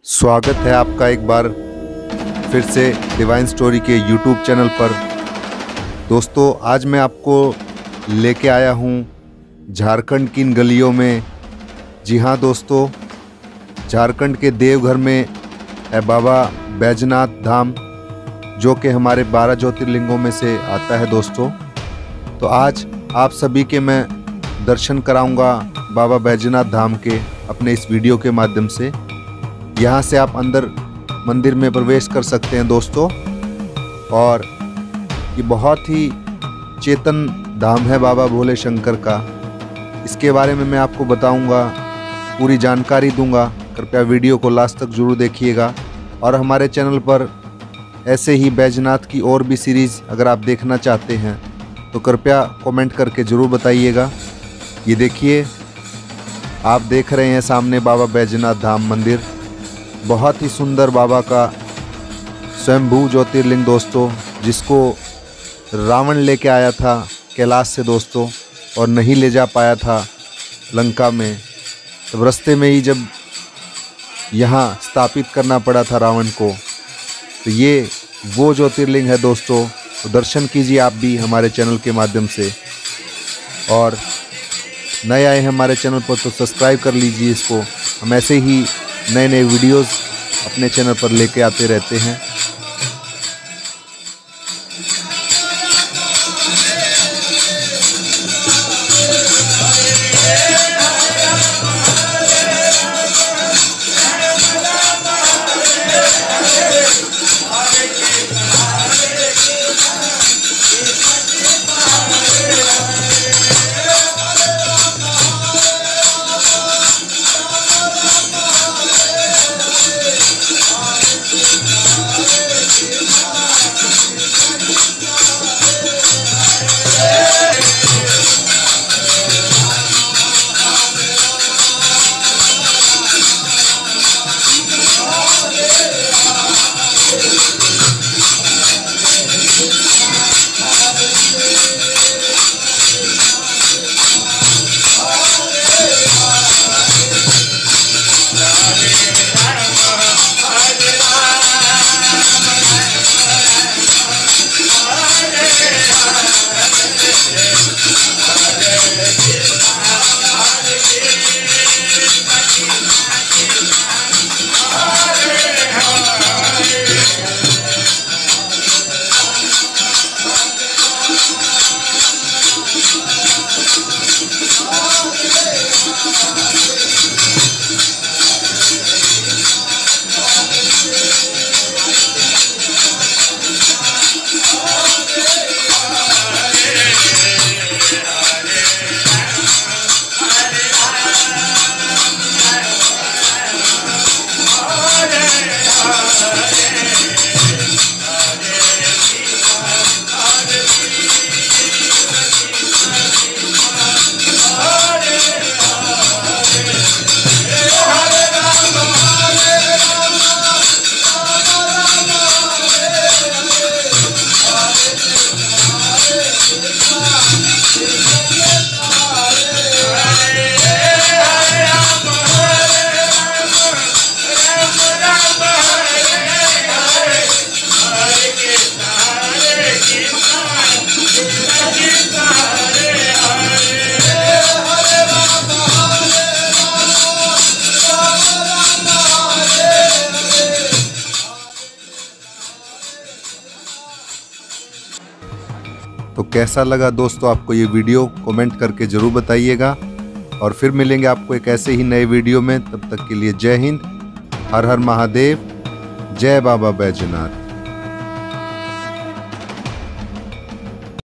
स्वागत है आपका एक बार फिर से डिवाइन स्टोरी के यूट्यूब चैनल पर। दोस्तों, आज मैं आपको लेके आया हूँ झारखंड की इन गलियों में। जी हाँ दोस्तों, झारखंड के देवघर में है बाबा बैजनाथ धाम, जो कि हमारे 12 ज्योतिर्लिंगों में से आता है दोस्तों। तो आज आप सभी के मैं दर्शन कराऊंगा बाबा बैजनाथ धाम के अपने इस वीडियो के माध्यम से। यहाँ से आप अंदर मंदिर में प्रवेश कर सकते हैं दोस्तों। और ये बहुत ही चेतन धाम है बाबा भोले शंकर का। इसके बारे में मैं आपको बताऊंगा, पूरी जानकारी दूंगा। कृपया वीडियो को लास्ट तक जरूर देखिएगा। और हमारे चैनल पर ऐसे ही बैजनाथ की और भी सीरीज़ अगर आप देखना चाहते हैं तो कृपया कमेंट करके ज़रूर बताइएगा। ये देखिए, आप देख रहे हैं सामने बाबा बैजनाथ धाम मंदिर। बहुत ही सुंदर बाबा का स्वयंभू ज्योतिर्लिंग दोस्तों, जिसको रावण लेके आया था कैलाश से दोस्तों, और नहीं ले जा पाया था लंका में। तब रास्ते में ही जब यहाँ स्थापित करना पड़ा था रावण को। तो ये वो ज्योतिर्लिंग है दोस्तों। तो दर्शन कीजिए आप भी हमारे चैनल के माध्यम से। और नए आए हैं हमारे चैनल पर तो सब्सक्राइब कर लीजिए इसको। हम ऐसे ही नए नए वीडियोस अपने चैनल पर लेके आते रहते हैं। तो कैसा लगा दोस्तों आपको ये वीडियो, कमेंट करके ज़रूर बताइएगा। और फिर मिलेंगे आपको एक ऐसे ही नए वीडियो में। तब तक के लिए जय हिंद, हर हर महादेव, जय बाबा बैजनाथ।